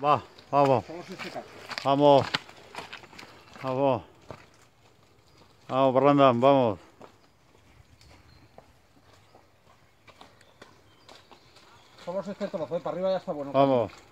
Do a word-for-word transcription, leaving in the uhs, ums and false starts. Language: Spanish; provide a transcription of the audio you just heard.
Va, vamos. Somos este caso. Vamos. Vamos. Vamos, Brandon, vamos. Somos este trozo, ¿eh? Para arriba ya está bueno. Vamos.